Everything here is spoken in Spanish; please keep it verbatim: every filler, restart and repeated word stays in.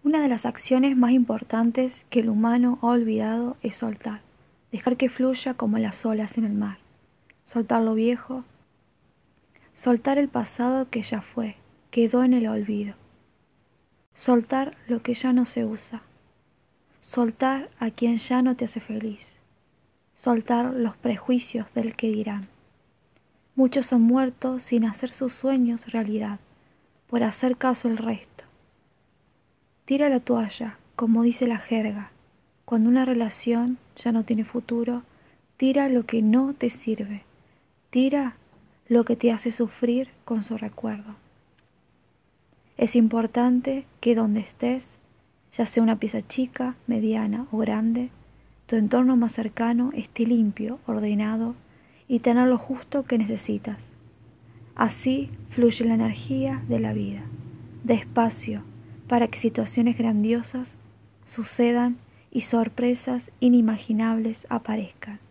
Una de las acciones más importantes que el humano ha olvidado es soltar, dejar que fluya como las olas en el mar, soltar lo viejo, soltar el pasado que ya fue, quedó en el olvido, soltar lo que ya no se usa, soltar a quien ya no te hace feliz, soltar los prejuicios del que dirán. Muchos han muerto sin hacer sus sueños realidad, por hacer caso al resto. Tira la toalla, como dice la jerga. Cuando una relación ya no tiene futuro, tira lo que no te sirve. Tira lo que te hace sufrir con su recuerdo. Es importante que donde estés, ya sea una pieza chica, mediana o grande, tu entorno más cercano esté limpio, ordenado y tener lo justo que necesitas. Así fluye la energía de la vida, despacio, para que situaciones grandiosas sucedan y sorpresas inimaginables aparezcan.